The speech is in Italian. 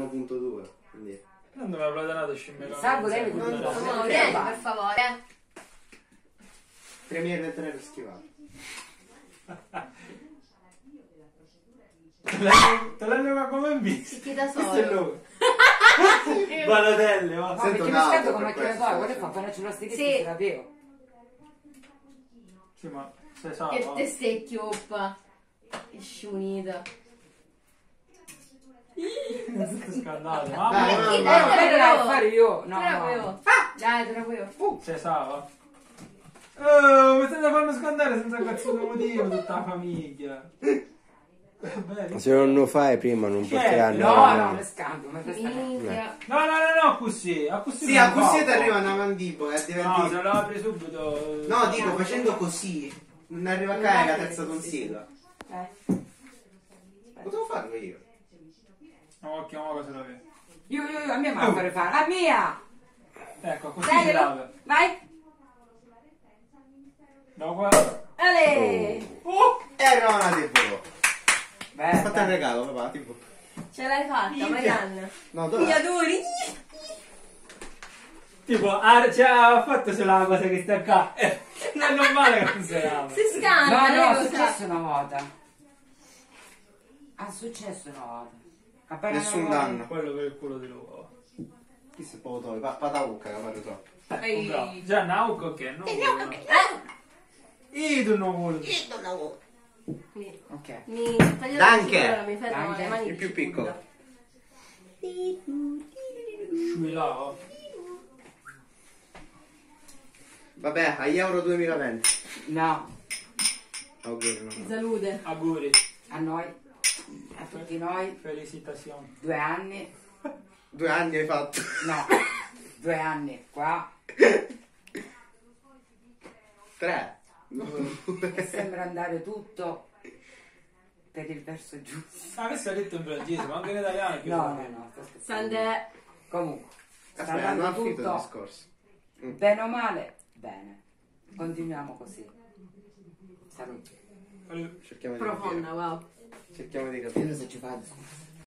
1.2. Quindi... Non dove avrà dato scimmia. Salvo lei mi Vieni, per favore. Premiere 3 per schivare. Te l'hanno come in visto? Chi da Questo è solo. lui. Balotelli, ma. No, Sento perché mi nato scatto per come questo. macchina guarda fa appena c'è la stilista Sì. ce l'avevo. Sì, ma sei salvo. Che te stai chioppa. Che sciunita. Scandale, Dai, mamma. mamma. Chi Quello la devo fare io. No, Bravo no. io. Dai, bravo io. Sei salvo. Oh, mi state fanno scandare senza cazzo di motivo tutta la famiglia. Beh, Se non lo fai prima non Chi è? porteranno No, avanti. no, mi scambio, mi fai Minchia. no, così. Sì, a così ti arriva una mandipola e diventi... No, se lo apri subito. No, dico, facendo così, non arriva a caere la terza tonsilla. Potevo farlo io. No, occhio, ma cosa la vedi? Io, a mia mamma fare fare. La mia! Ecco, così Dai, si lava. vai! No, guarda. Ale. Era una tipo. Beh, Fate un regalo, papà, tipo. Ce l'hai fatta, Marianna. No, Mi dove? adori. Tipo, ha fatto solo la cosa che sta qua. Non è normale che non si lava. Si scanda, no, lei è lo sa. successo una volta. Ha successo una volta. Appena Nessun una volta- danno. Quello per il culo di lui. Chi si può togliere? Pataucca, che pare troppo. Ehi. Già, Nauco che no. Io non vuole. Ok. Mi taglio Danke. la mi fermo Danke. le mani. Il più piccolo. Sciuilava. Vabbè, agli Euro 2020. No, Auguri, no. Salute. Auguri. a noi, a tutti noi, Felicitazioni. 2 anni, 2 anni hai fatto. no, 2 anni qua, 3. e sembra andare tutto per il verso giusto. Ah, questo ha detto in francese, ma anche in italiano. è più No, facile. sto scherzando. Sande. Comunque, sta Aspetta, non andando ha finito il tutto discorso. bene o male, bene. Continuiamo così. Salute. Cerchiamo di capire. Profonda, wow. Cerchiamo di capire. Cosa ci fate?